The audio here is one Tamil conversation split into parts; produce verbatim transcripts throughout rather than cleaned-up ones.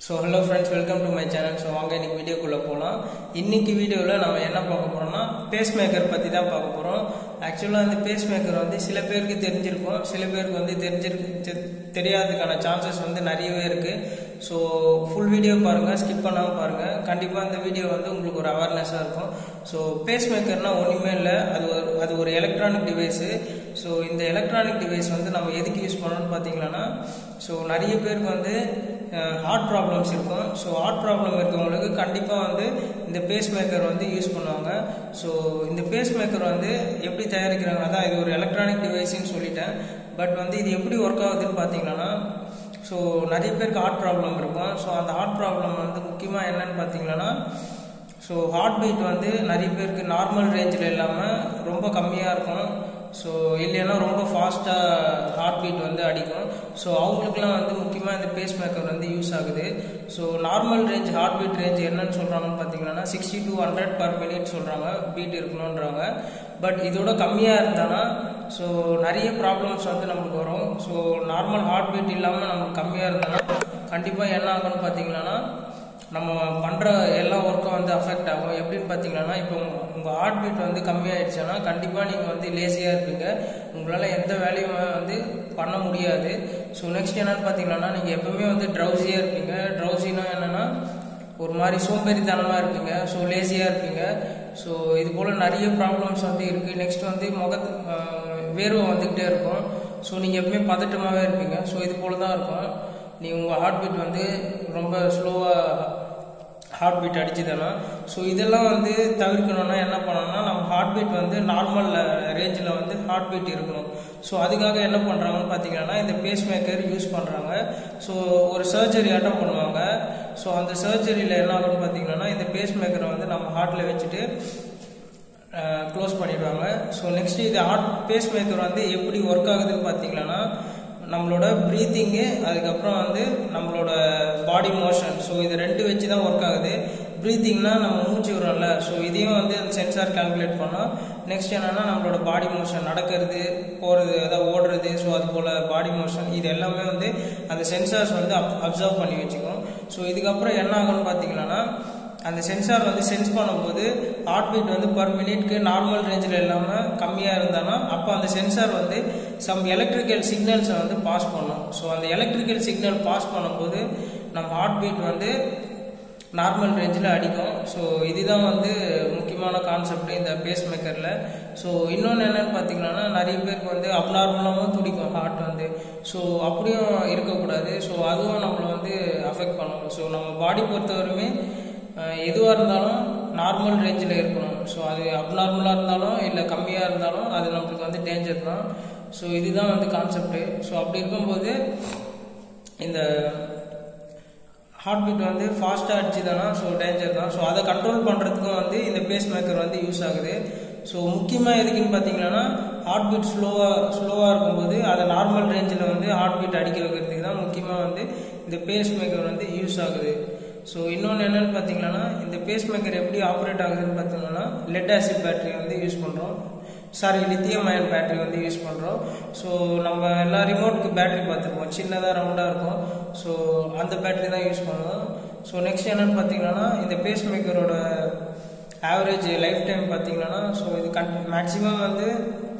So hello friends, welcome to my channel. So வாங்க இன்னைக்கு வீடியோக்குள்ள போலாம். இன்னைக்கு வீடியோல நாம என்ன பார்க்க போறோம்னா பேஸ் மேக்கர் பத்தி தான் பார்க்க போறோம். ஆக்சுவலா இந்த பேஸ் மேக்கர் வந்து சில பேருக்கு தெரிஞ்சிருக்கும், சில பேருக்கு வந்து தெரிஞ்சிருக்கு தெரியாததுக்கான சான்சஸ் வந்து நிறையவே இருக்கு. ஸோ ஃபுல் வீடியோ பாருங்க, ஸ்கிப் பண்ணாம பாருங்க. கண்டிப்பா இந்த வீடியோ வந்து உங்களுக்கு ஒரு அவேர்னஸா இருக்கும். ஸோ பேஸ் மேக்கர்னா ஒண்ணுமே இல்லை, அது ஒரு அது ஒரு எலக்ட்ரானிக் டிவைஸ். ஸோ இந்த எலக்ட்ரானிக் டிவைஸ் வந்து நம்ம எதுக்கு யூஸ் பண்ணணும்னு பார்த்தீங்கன்னா, ஸோ நிறைய பேருக்கு வந்து ஹார்ட் ப்ராப்ளம்ஸ் இருக்கும். ஸோ ஹார்ட் ப்ராப்ளம் இருக்கவங்களுக்கு கண்டிப்பாக வந்து இந்த பேஸ் மேக்கர் வந்து யூஸ் பண்ணுவாங்க. ஸோ இந்த பேஸ் மேக்கர் வந்து எப்படி தயாரிக்கிறாங்க, அதான் இது ஒரு எலக்ட்ரானிக் டிவைஸ்ன்னு சொல்லிட்டேன். பட் வந்து இது எப்படி ஒர்க் ஆகுதுன்னு பார்த்தீங்கன்னா, ஸோ நிறைய பேருக்கு ஹார்ட் ப்ராப்ளம் இருக்கும். ஸோ அந்த ஹார்ட் ப்ராப்ளம் வந்து முக்கியமாக என்னன்னு பார்த்தீங்கன்னா, ஸோ ஹார்ட் பீட் வந்து நிறைய பேருக்கு நார்மல் ரேஞ்சில் இல்லாமல் ரொம்ப கம்மியாக இருக்கும். ஸோ இல்லைன்னா ரொம்ப ஃபாஸ்ட்டாக ஹார்ட் பீட் வந்து அடிக்கும். ஸோ அவங்களுக்குலாம் வந்து முக்கியமாக இந்த பேஸ் மேக்கர் வந்து யூஸ் ஆகுது. So normal range heartbeat range என்னன்னு சொல்கிறாங்கன்னு பார்த்தீங்கன்னா sixty to hundred per minute சொல்கிறாங்க பீட் இருக்கணுன்றாங்க. பட் இதோட கம்மியாக இருந்தானா ஸோ நிறைய ப்ராப்ளம்ஸ் வந்து நமக்கு வரும். ஸோ நார்மல் ஹார்ட் பீட் இல்லாமல் நமக்கு கம்மியாக இருந்தானா கண்டிப்பாக என்ன ஆகும்னு பார்த்தீங்கன்னா, நம்ம பண்ணுற எல்லா ஒர்க்கும் வந்து அஃபெக்ட் ஆகும். எப்படின்னு பார்த்தீங்கன்னா, இப்போ உங்கள் ஹார்ட் பீட் வந்து கம்மியாயிடுச்சுன்னா கண்டிப்பாக நீங்கள் வந்து லேசியாக இருப்பீங்க, உங்களால் எந்த வேலையுமே வந்து பண்ண முடியாது. ஸோ நெக்ஸ்ட் என்னன்னு பார்த்தீங்கன்னா, நீங்கள் எப்பவுமே வந்து ட்ரௌசியாக இருப்பீங்க. ட்ரௌசினா என்னென்னா ஒரு மாதிரி சோம்பேறித்தனமாக இருப்பீங்க, ஸோ லேசியாக இருப்பீங்க. ஸோ இது போல் நிறைய ப்ராப்ளம்ஸ் வந்து இருக்குது. நெக்ஸ்ட் வந்து முகத்து வேர்வை வந்துக்கிட்டே இருக்கும். ஸோ நீங்கள் எப்பவுமே பதட்டமாகவே இருப்பீங்க. ஸோ இது போல் தான் இருக்கும். நீ உங்கள் ஹார்ட் பீட் வந்து ரொம்ப ஸ்லோவாக ஹார்ட் பீட் அடிச்சுதானா. ஸோ இதெல்லாம் வந்து தவிர்க்கணும்னா என்ன பண்ணணும்னா, நம்ம ஹார்ட் பீட் வந்து நார்மல் ரேஞ்சில் வந்து ஹார்ட் பீட் இருக்கணும். ஸோ அதுக்காக என்ன பண்ணுறாங்கன்னு பார்த்தீங்கன்னா, இந்த பேஸ் மேக்கர் யூஸ் பண்ணுறாங்க. ஸோ ஒரு சர்ஜரி அட்டன் பண்ணுவாங்க. ஸோ அந்த சர்ஜரியில் என்ன ஆகுன்னு பார்த்தீங்கன்னா, இந்த பேஸ் மேக்கரை வந்து நம்ம ஹார்ட்டில் வச்சுட்டு க்ளோஸ் பண்ணிடுவாங்க. ஸோ நெக்ஸ்ட் இது ஹார்ட் பேஸ் மேக்கர் வந்து எப்படி ஒர்க் ஆகுதுன்னு பார்த்தீங்கன்னா, நம்மளோட ப்ரீத்திங்கு, அதுக்கப்புறம் வந்து நம்மளோட பாடி மோஷன், ஸோ இது ரெண்டு வச்சு தான் ஒர்க் ஆகுது. ப்ரீத்திங்னா நம்ம மூச்சு விடுறோம்ல, ஸோ இதையும் வந்து அந்த சென்சார் கால்குலேட் பண்ணோம். நெக்ஸ்ட் என்னன்னா நம்மளோட பாடி மோஷன், நடக்கிறது, போகிறது, அதாவது ஓடுறது, ஸோ அது போல் பாடி மோஷன், இது எல்லாமே வந்து அந்த சென்சார்ஸ் வந்து அப் அப்சர்வ் பண்ணி வச்சுக்கோம். ஸோ இதுக்கப்புறம் என்ன ஆகும்னு பார்த்தீங்கன்னா, அந்த சென்சார் வந்து சென்ஸ் பண்ணும்போது ஹார்ட் பீட் வந்து பர் மினிட்க்கு நார்மல் ரேஞ்சில் இல்லாமல் கம்மியாக இருந்தானா அப்போ அந்த சென்சார் வந்து சம் எலக்ட்ரிக்கல் சிக்னல்ஸை வந்து பாஸ் பண்ணும். ஸோ அந்த எலக்ட்ரிக்கல் சிக்னல் பாஸ் பண்ணும்போது நம்ம ஹார்ட் பீட் வந்து நார்மல் ரேஞ்சில் அடிக்கும். ஸோ இதுதான் வந்து முக்கியமான கான்செப்ட் இந்த பேஸ் மேக்கரில். ஸோ இன்னொன்று என்னென்னு பார்த்தீங்கன்னா, நிறைய பேருக்கு வந்து அப்நார்மலாகவும் துடிக்கும் ஹார்ட் வந்து. ஸோ அப்படியும் இருக்கக்கூடாது. ஸோ அதுவும் நம்மளை வந்து அஃபெக்ட் பண்ணும். ஸோ நம்ம பாடி பொறுத்தவரையுமே எதுவாக இருந்தாலும் நார்மல் ரேஞ்சில் இருக்கணும். ஸோ அது அப்நார்மலாக இருந்தாலும் இல்லை கம்மியாக இருந்தாலும் அது நம்மளுக்கு வந்து டேஞ்சர் தான். ஸோ இதுதான் வந்து கான்செப்டு. ஸோ அப்படி இருக்கும்போது இந்த ஹார்ட் பீட் வந்து ஃபாஸ்ட்டாக அடிச்சுதானா ஸோ டேஞ்சர் தான். ஸோ அதை கண்ட்ரோல் பண்ணுறதுக்கும் வந்து இந்த பேஸ் மேக்கர் வந்து யூஸ் ஆகுது. ஸோ முக்கியமாக எதுக்குன்னு பார்த்தீங்கன்னா, ஹார்ட் பீட் ஸ்லோவாக ஸ்லோவாக இருக்கும்போது அதை நார்மல் ரேஞ்சில் வந்து ஹார்ட் பீட் அடிக்க வைக்கிறதுக்கு தான் முக்கியமாக வந்து இந்த பேஸ் மேக்கர் வந்து யூஸ் ஆகுது. ஸோ இன்னொன்று என்னென்னு பார்த்தீங்கன்னா, இந்த பேஸ் மேக்கர் எப்படி ஆப்ரேட் ஆகுதுன்னு பார்த்தீங்கன்னா, லெட் ஆசிட் பேட்டரி வந்து யூஸ் பண்ணுறோம், சாரி லித்தியம் அயன் பேட்டரி வந்து யூஸ் பண்ணுறோம். ஸோ நம்ம எல்லா ரிமோட்டுக்கு பேட்டரி பார்த்துருப்போம், சின்னதாக ரவுண்டாக இருக்கும். ஸோ அந்த பேட்டரி தான் யூஸ் பண்ணுவோம். ஸோ நெக்ஸ்ட் என்னென்னு பார்த்தீங்கன்னா, இந்த பேஸ் மேக்கரோட ஆவரேஜ் லைஃப் டைம் பார்த்தீங்கன்னா, ஸோ இது கன் மேக்ஸிமம் வந்து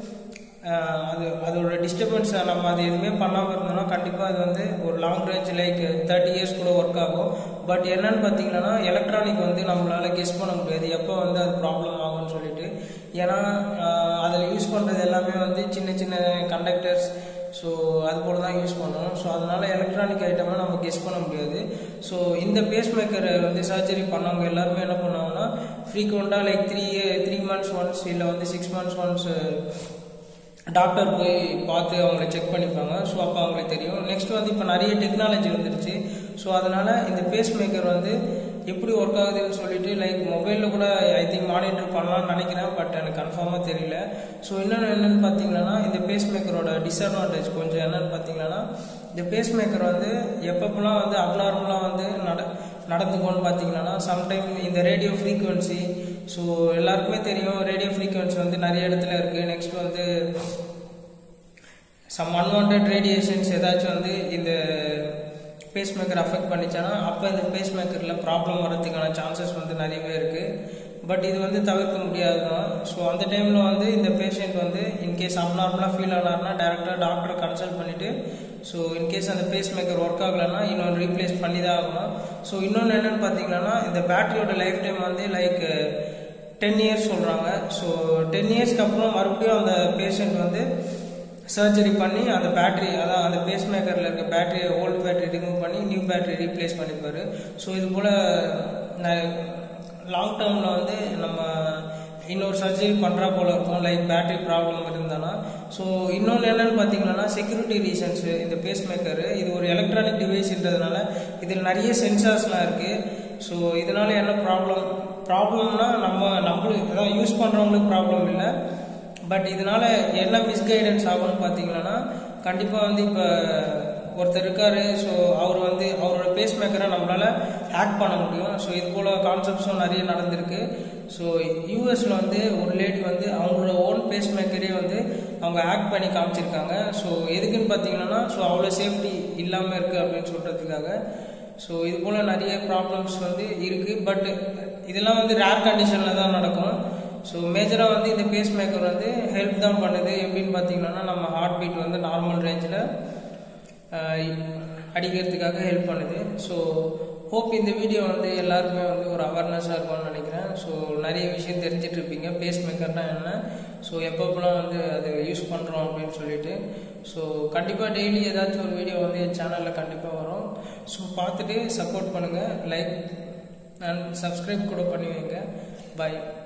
அது அதோட டிஸ்டர்பன்ஸை நம்ம அது எதுவுமே பண்ணாமல் இருந்தோம்னா கண்டிப்பாக அது வந்து ஒரு long range like thirty years கூட ஒர்க் ஆகும். பட் என்னன்னு பார்த்தீங்கன்னா, எலக்ட்ரானிக் வந்து நம்மளால் கெஸ் பண்ண முடியாது எப்போ வந்து அது ப்ராப்ளம் ஆகும்னு சொல்லிட்டு. ஏன்னா அதில் யூஸ் பண்ணுறது எல்லாமே வந்து சின்ன சின்ன கண்டக்டர்ஸ், ஸோ அது போல தான் யூஸ் பண்ணுவோம். ஸோ அதனால எலக்ட்ரானிக் ஐட்டமாக நம்ம கெஸ் பண்ண முடியாது. ஸோ இந்த பேஸ் மேக்கரை வந்து சர்ஜரி பண்ணவங்க எல்லாருமே என்ன பண்ணுவாங்கன்னா, ஃப்ரீக்வெண்ட்டாக like three three months once இல்லை வந்து சிக்ஸ் மந்த்ஸ் ஒன்ஸ் டாக்டர் போய் பார்த்து அவங்கள செக் பண்ணிப்பாங்க. ஸோ அப்போ அவங்களுக்கு தெரியும். நெக்ஸ்ட் வந்து இப்போ நிறைய டெக்னாலஜி வந்துருச்சு. ஸோ அதனால் இந்த பேஸ் மேக்கர் வந்து எப்படி ஒர்க் ஆகுதுன்னு சொல்லிட்டு லைக் மொபைலில் கூட ஐ திங்க் மானிட்டர் பண்ணலாம்னு நினைக்கிறேன். பட் எனக்கு கன்ஃபார்மாக தெரியல. ஸோ இன்னொன்று என்னென்னு பார்த்தீங்கன்னா, இந்த பேஸ் மேக்கரோட டிஸ்அட்வான்டேஜ் கொஞ்சம் என்னென்னு பார்த்தீங்கன்னா, இந்த பேஸ் மேக்கர் வந்து எப்பப்பெல்லாம் வந்து அப்நார்மலாக வந்து நட நடந்துக்கும்னு பார்த்தீங்கன்னா, சம்டைம் இந்த ரேடியோ ஃப்ரீக்குவென்சி, ஸோ எல்லாருக்குமே தெரியும் ரேடியோ ஃப்ரீக்குவென்சி வந்து நிறைய இடத்துல இருக்குது. நெக்ஸ்ட் வந்து சம் அன்வான்ட் ரேடியேஷன்ஸ் ஏதாச்சும் வந்து இந்த பேஸ் மேக்கர் அஃபெக்ட் பண்ணிச்சானா அப்போ இந்த பேஸ் மேக்கரில் ப்ராப்ளம் வரதுக்கான சான்சஸ் வந்து நிறையவே இருக்குது. பட் இது வந்து தவிர்க்க முடியாது தான். ஸோ அந்த டைமில் வந்து இந்த பேஷண்ட் வந்து இன்கேஸ் அப்நார்மலாக ஃபீல் ஆனார்னா டேரெக்டாக டாக்டரை கன்சல்ட் பண்ணிவிட்டு ஸோ இன்கேஸ் அந்த பேஸ் மேக்கர் ஒர்க் ஆகலைன்னா இன்னொன்று ரீப்ளேஸ் பண்ணி தான் ஆகணும். ஸோ இன்னொன்று என்னென்னு பார்த்தீங்கன்னா இந்த பேட்டரியோட லைஃப் டைம் வந்து லைக் டென் இயர்ஸ் சொல்கிறாங்க. ஸோ டென் இயர்ஸ்க்கு அப்புறம் மறுபடியும் அந்த பேஷண்ட் வந்து சர்ஜரி பண்ணி அந்த பேட்டரி அதான் அந்த பேஸ் மேக்கரில் இருக்க பேட்டரியை ஓல்டு பேட்டரி ரிமூவ் பண்ணி நியூ பேட்டரி ரீப்ளேஸ் பண்ணிப்பார். ஸோ இது போல் லாங் டேர்மில் வந்து நம்ம இன்னொரு சர்ஜரி பண்ணுறா போல இருக்கும் லைக் பேட்டரி ப்ராப்ளம் இருந்தானா. ஸோ இன்னொன்று என்னென்னு பார்த்தீங்கன்னா செக்யூரிட்டி ரீசன்ஸு இந்த பேஸ் மேக்கரு இது ஒரு எலக்ட்ரானிக் டிவைஸ்ன்றதுனால இதில் நிறைய சென்சார்ஸ்லாம் இருக்குது. ஸோ இதனால் என்ன ப்ராப்ளம் ப்ராப்ளம்னா நம்ம நம்மளுக்கு அதான் யூஸ் பண்ணுறவங்களுக்கு ப்ராப்ளம் இல்லை. பட் இதனால் என்ன மிஸ்கைடன்ஸ் ஆகும்னு பார்த்தீங்கன்னா கண்டிப்பாக வந்து இப்போ ஒருத்தர் இருக்கார். ஸோ அவர் வந்து அவரோட பேஸ் மேக்கரை நம்மளால் ஹேக் பண்ண முடியும். ஸோ இது போல் கான்செப்ட்ஸும் நிறைய நடந்திருக்கு. ஸோ யூஎஸில் வந்து ஒரு லேடி வந்து அவங்களோட ஓன் பேஸ் மேக்கரே வந்து அவங்க ஹேக் பண்ணி காமிச்சிருக்காங்க. ஸோ எதுக்குன்னு பார்த்தீங்கன்னா ஸோ அவ்வளோ சேஃப்டி இல்லாமல் இருக்குது அப்படின்னு சொல்கிறதுக்காக. ஸோ இது போல் நிறைய ப்ராப்ளம்ஸ் வந்து இருக்குது. பட் இதெல்லாம் வந்து ரேர் கண்டிஷனில் தான் நடக்கும். ஸோ மேஜராக வந்து இந்த பேஸ் மேக்கர் வந்து ஹெல்ப் தான் பண்ணுது. எப்படின்னு பார்த்தீங்கன்னா நம்ம ஹார்ட் பீட் வந்து நார்மல் ரேஞ்சில் அடிக்கிறதுக்காக ஹெல்ப் பண்ணுது. ஸோ ஹோப் இந்த வீடியோ வந்து எல்லாருக்குமே வந்து ஒரு அவேர்னஸாக இருக்கும்னு நினைக்கிறேன். ஸோ நிறைய விஷயம் தெரிஞ்சிட்டு இருப்பீங்க பேஸ் மேக்கர்னால் என்ன, ஸோ எப்பப்போலாம் வந்து அது யூஸ் பண்ணுறோம் அப்படின்னு சொல்லிட்டு. ஸோ கண்டிப்பாக டெய்லி ஏதாச்சும் ஒரு வீடியோ வந்து என் சேனலில் கண்டிப்பாக வரும். ஸோ பார்த்துட்டு சப்போர்ட் பண்ணுங்கள், லைக் அண்ட் சப்ஸ்கிரைப் கூட பண்ணி வைங்க. பாய்.